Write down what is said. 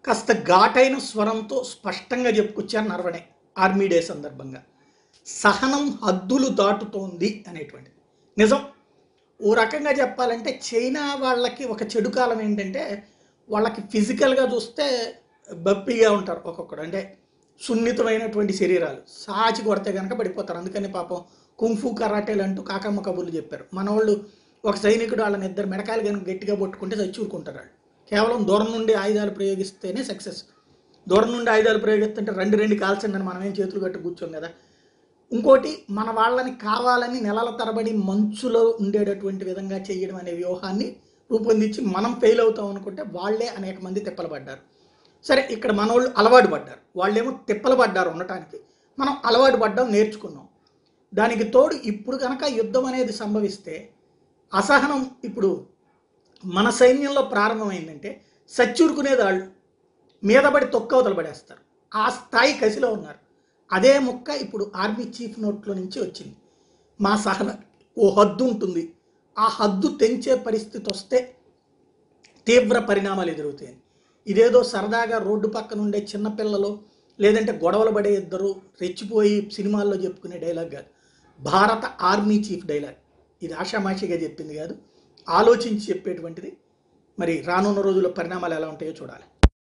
కాస్త ఘాటైన స్వరంతో స్పష్టంగా చెప్పుకొచ్చారు నరవణే ఆర్మీ డే సందర్భంగా. సహనం హద్దులు దాటుతోంది అనేటువంటిది నిజం. ఓ రకంగా చెప్పాలంటే చైనా వాళ్ళకి ఒక చెడు కాలం ఏంటంటే వాళ్ళకి ఫిజికల్గా చూస్తే బప్పిగా ఉంటారు ఒక్కొక్కడు. అంటే సున్నితమైనటువంటి శరీరాలు సాచి కొడితే కనుక పడిపోతారు. అందుకని పాపం కుంఫు కరాటేలు అంటూ కాకమ్మ కబుర్లు చెప్పారు. మన వాళ్ళు ఒక సైనికుడు వాళ్ళని ఇద్దరు మెడకాయలు కనుక గట్టిగా పట్టుకుంటే చచ్చూరుకుంటారు. వాళ్ళు కేవలం దూరం నుండి ఆయుధాలు ప్రయోగిస్తేనే సక్సెస్. దూరం నుండి ఆయుధాలు ప్రయోగిస్తుంటే రెండు కాల్చండి అని మనం ఏం చేతులు కట్టి కూర్చోం కదా. ఇంకోటి మన వాళ్ళని కావాలని నెలల తరబడి మంచులో ఉండేటటువంటి విధంగా చేయడం అనే వ్యూహాన్ని రూపొందించి మనం ఫెయిల్ అవుతాం అనుకుంటే వాళ్ళే అనేక మంది తిప్పలు పడ్డారు. సరే, ఇక్కడ మన వాళ్ళు అలవాటు పడ్డారు, వాళ్ళేమో తిప్పలు పడ్డారు ఉండటానికి. మనం అలవాటు పడ్డాం, నేర్చుకున్నాం. దానికి తోడు ఇప్పుడు కనుక యుద్ధం అనేది సంభవిస్తే అసహనం ఇప్పుడు మన సైన్యంలో ప్రారంభమైందంటే సచ్చూరుకునేది వాళ్ళు మీద పడి తొక్కవతలు పడేస్తారు. ఆ స్థాయి కసిలో ఉన్నారు. అదే ముక్క ఇప్పుడు ఆర్మీ చీఫ్ నోట్లో నుంచి వచ్చింది. మా సహన ఓ హద్దు ఉంటుంది, ఆ హద్దు తెంచే పరిస్థితి వస్తే తీవ్ర పరిణామాలు ఎదురవుతాయని. ఇదేదో సరదాగా రోడ్డు పక్కన ఉండే చిన్నపిల్లలు లేదంటే గొడవలు పడే ఇద్దరు రెచ్చిపోయి సినిమాల్లో చెప్పుకునే డైలాగ్ కాదు. భారత ఆర్మీ చీఫ్ డైలాగ్. ఇది ఆషామాషిగా చెప్పింది కాదు, ఆలోచించి చెప్పేటువంటిది. మరి రానున్న రోజుల్లో పరిణామాలు ఎలా ఉంటాయో చూడాలి.